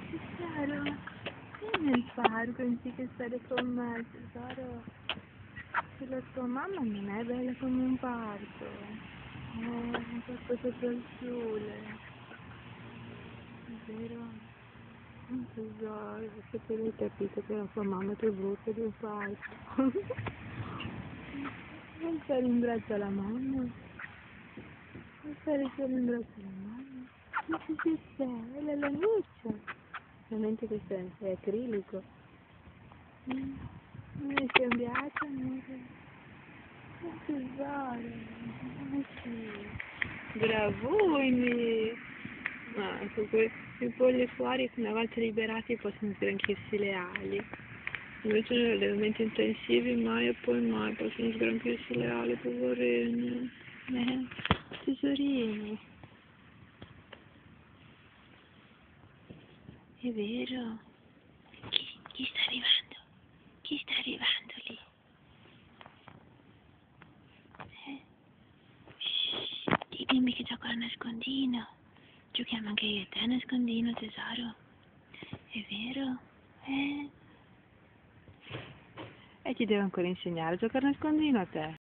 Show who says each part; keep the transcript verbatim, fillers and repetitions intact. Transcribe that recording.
Speaker 1: Tesoro, sei nel parco anziché stare con me, tesoro. Se la tua mamma non è bella come un parco. Eh, un parco sopra il sole. È vero? Tesoro, se tu hai capito che la tua mamma è più brutta di un parco. Non stare in braccio alla mamma. Non stare solo in braccio alla mamma. Ma che ci sei? È la lanuccia. Veramente questo è, è acrilico. Mm. Mi cambiato, amore. Ma tesoro. Ma sì. Bravuni. Ah, ecco, que- i polli fuori una volta liberati possono sgranchirsi le ali. Invece negli allenamenti intensivi mai e poi mai possono sgranchirsi le ali, poverini. Eh, tesorini. È vero. Chi, chi sta arrivando? Chi sta arrivando lì? Eh? Shh, dimmi che gioco a nascondino. Giochiamo anche io e te a nascondino, tesoro. È vero? Eh? E ti devo ancora insegnare a giocare a nascondino a te.